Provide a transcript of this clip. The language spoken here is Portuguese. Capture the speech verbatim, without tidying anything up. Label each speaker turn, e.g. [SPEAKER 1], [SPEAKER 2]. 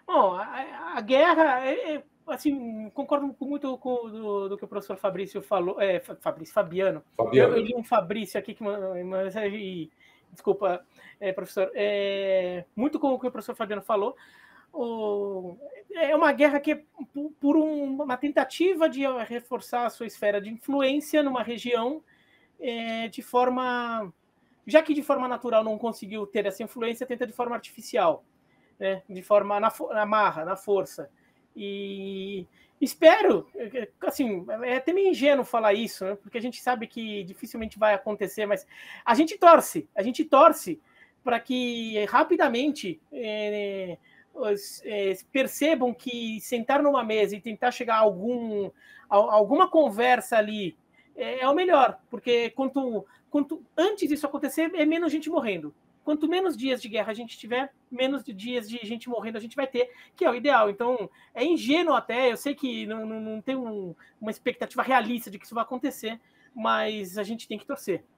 [SPEAKER 1] Bom, a, a guerra, é, é, assim, concordo com muito com o do, do que o professor Fabrício falou, é, Fabrício, Fabiano. Eu, eu
[SPEAKER 2] Fabiano.
[SPEAKER 1] li um Fabrício aqui que uma desculpa, é, professor, é, muito com o que o professor Fabiano falou. O, é uma guerra que é por, por um, uma tentativa de reforçar a sua esfera de influência numa região é, de forma, já que de forma natural não conseguiu ter essa influência, tenta de forma artificial, né? De forma na, na marra, na força. E espero, assim, é até meio ingênuo falar isso, né? Porque a gente sabe que dificilmente vai acontecer, mas a gente torce, a gente torce para que rapidamente é, os, é, percebam que sentar numa mesa e tentar chegar a, algum, a alguma conversa ali é, é o melhor, porque quanto, quanto antes disso acontecer, é menos gente morrendo. Quanto menos dias de guerra a gente tiver, menos dias de gente morrendo a gente vai ter, que é o ideal. Então, é ingênuo até, eu sei que não, não, não tem um, uma expectativa realista de que isso vai acontecer, mas a gente tem que torcer.